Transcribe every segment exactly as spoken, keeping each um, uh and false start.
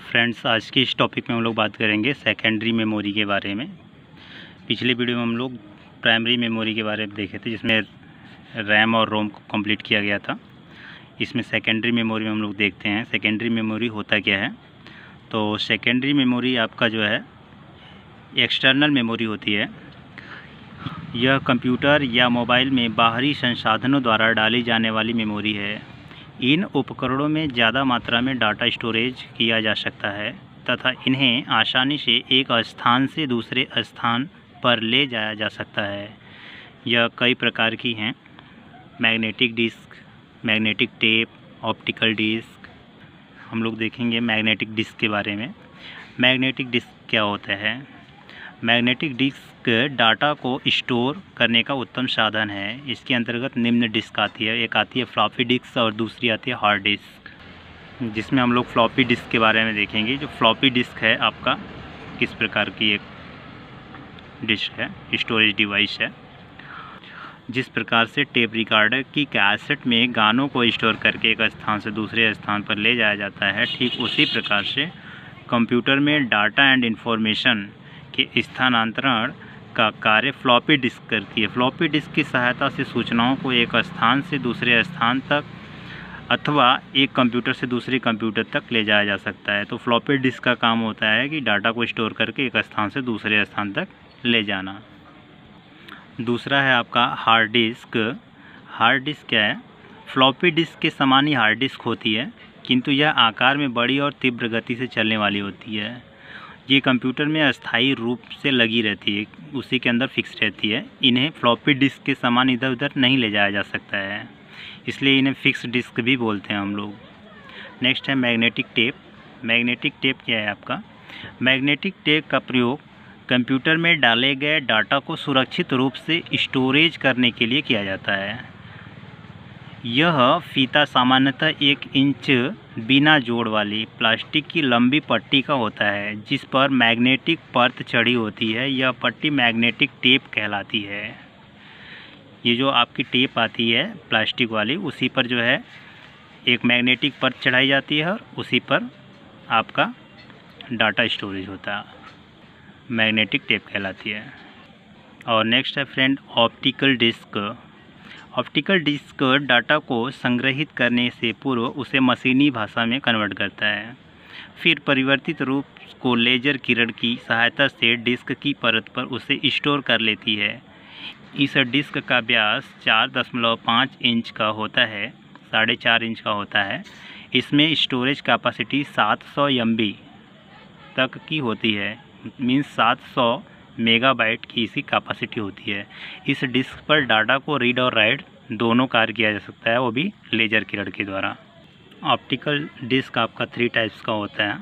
Friends, आज की इस टॉपिक में हम लोग बात करेंगे सेकेंडरी मेमोरी के बारे में। पिछले वीडियो में हम लोग प्राइमरी मेमोरी के बारे में देखे थे, जिसमें रैम और रोम को कंप्लीट किया गया था। इसमें सेकेंडरी मेमोरी में हम लोग देखते हैं सेकेंडरी मेमोरी होता क्या है। तो सेकेंडरी मेमोरी आपका जो है एक्सटर्नल मेमोरी होती है। यह कंप्यूटर या मोबाइल में बाहरी संसाधनों द्वारा डाली जाने वाली मेमोरी है। इन उपकरणों में ज़्यादा मात्रा में डाटा स्टोरेज किया जा सकता है तथा इन्हें आसानी से एक स्थान से दूसरे स्थान पर ले जाया जा सकता है। यह कई प्रकार की हैं: magnetic disk, magnetic tape, optical disk. हम लोग देखेंगे मैग्नेटिक डिस्क के बारे में। मैग्नेटिक डिस्क क्या होता है? मैग्नेटिक डिस्क डाटा को स्टोर करने का उत्तम साधन है। इसके अंतर्गत निम्न डिस्क आती है। एक आती है फ्लॉपी डिस्क और दूसरी आती है हार्ड डिस्क, जिसमें हम लोग फ्लॉपी डिस्क के बारे में देखेंगे। जो फ्लॉपी डिस्क है आपका किस प्रकार की एक डिस्क है, स्टोरेज डिवाइस है। जिस प्रकार से टेप रिकॉर्डर की कैसेट में गानों को स्टोर करके एक स्थान से दूसरे स्थान पर ले जाया जाता है, ठीक उसी प्रकार से कंप्यूटर में डाटा एंड इंफॉर्मेशन के स्थानांतरण का कार्य फ्लॉपी डिस्क करती है। फ्लॉपी डिस्क की सहायता से सूचनाओं को एक स्थान से दूसरे स्थान तक अथवा एक कंप्यूटर से दूसरे कंप्यूटर तक ले जाया जा सकता है। तो फ्लॉपी डिस्क का काम होता है कि डाटा को स्टोर करके एक स्थान से दूसरे स्थान तक ले जाना। दूसरा है आपका हार्ड डिस्क। हार्ड डिस्क क्या है? फ्लॉपी डिस्क के समान ही हार्ड डिस्क होती है, किंतु यह आकार में बड़ी और तीव्र गति से चलने वाली होती है। ये कंप्यूटर में अस्थायी रूप से लगी रहती है, उसी के अंदर फिक्स रहती है। इन्हें फ्लॉपी डिस्क के समान इधर उधर नहीं ले जाया जा सकता है, इसलिए इन्हें फिक्स डिस्क भी बोलते हैं हम लोग। नेक्स्ट है मैग्नेटिक टेप। मैग्नेटिक टेप क्या है आपका? मैग्नेटिक टेप का प्रयोग कंप्यूटर में डाले गए डाटा को सुरक्षित रूप से स्टोरेज करने के लिए किया जाता है। यह फीता सामान्यतः एक इंच बिना जोड़ वाली प्लास्टिक की लंबी पट्टी का होता है, जिस पर मैग्नेटिक परत चढ़ी होती है। यह पट्टी मैग्नेटिक टेप कहलाती है। ये जो आपकी टेप आती है प्लास्टिक वाली, उसी पर जो है एक मैग्नेटिक परत चढ़ाई जाती है और उसी पर आपका डाटा स्टोरेज होता है, मैग्नेटिक टेप कहलाती है। और नेक्स्ट है friend optical disk. Optical disk data को संग्रहित करने से पूर्व उसे मशीनी भाषा में कन्वर्ट करता है, फिर परिवर्तित रूप को लेजर किरण की सहायता से डिस्क की परत पर उसे स्टोर कर लेती है। इस डिस्क का व्यास चार दशमलव पाँच इंच का होता है, साढ़े चार इंच का होता है। इसमें स्टोरेज कैपेसिटी सात सौ एम बी तक की होती है, मीन्स सात सौ मेगाबाइट की इसकी कैपेसिटी होती है। इस डिस्क पर डाटा को रीड और राइट दोनों कार्य किया जा सकता है, वो भी लेजर किरण के द्वारा। ऑप्टिकल डिस्क आपका थ्री टाइप्स का होता है।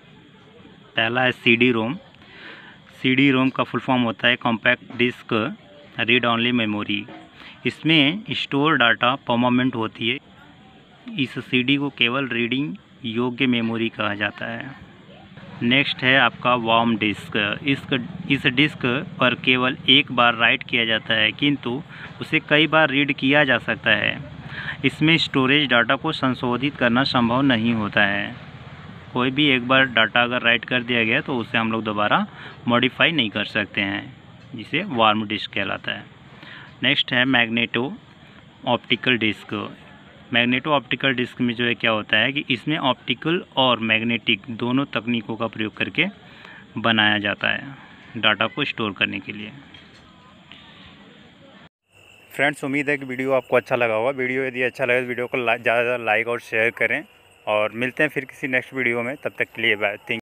पहला है सी डी रोम। सी डी रोम का फुल फॉर्म होता है compact disc read only memory. इसमें स्टोर डाटा परमानेंट होती है। इस सी डी को केवल रीडिंग योग्य मेमोरी कहा जाता है। नेक्स्ट है आपका वार्म डिस्क। इस इस डिस्क पर केवल एक बार राइट किया जाता है, किंतु उसे कई बार रीड किया जा सकता है। इसमें स्टोरेज डाटा को संशोधित करना संभव नहीं होता है। कोई भी एक बार डाटा अगर राइट कर दिया गया तो उसे हम लोग दोबारा मॉडिफाई नहीं कर सकते हैं, जिसे वार्म डिस्क कहलाता है। नेक्स्ट है magneto optical disk. Magneto optical disk में जो है क्या होता है कि इसमें ऑप्टिकल और मैग्नेटिक दोनों तकनीकों का प्रयोग करके बनाया जाता है डाटा को स्टोर करने के लिए। फ्रेंड्स, उम्मीद है कि वीडियो आपको अच्छा लगा होगा। वीडियो यदि अच्छा लगे तो वीडियो को ज़्यादा ज़्यादा लाइक और शेयर करें, और मिलते हैं फिर किसी नेक्स्ट वीडियो में। तब तक के लिए बाय।